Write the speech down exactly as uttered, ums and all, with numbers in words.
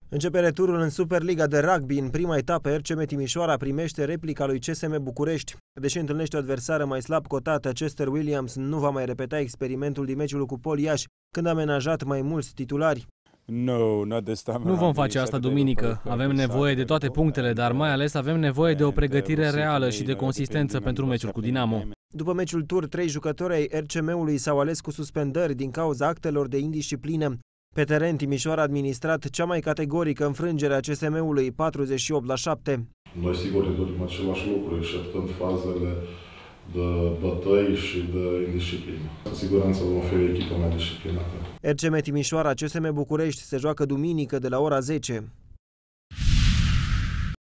Începe returul în Superliga de rugby. În prima etapă, R C M Timișoara primește replica lui C S M București. Deși întâlnește o adversară mai slab cotată, Chester Williams nu va mai repeta experimentul din meciul cu Pol Iași, când a amenajat mai mulți titulari. Nu vom face asta duminică. Avem nevoie de toate punctele, dar mai ales avem nevoie de o pregătire reală și de consistență pentru meciul cu Dinamo. După meciul tur, trei jucători ai R C M-ului s-au ales cu suspendări din cauza actelor de indisciplină. Pe teren, Timișoara a administrat cea mai categorică înfrângere a C S M-ului, patruzeci și opt la șapte. Noi sigur ne dorim același lucru, exceptând fazele de bătăi și de indisciplină. Cu siguranță vom fi o echipă mai disciplinată. R C M Timișoara C S M București se joacă duminică de la ora zece.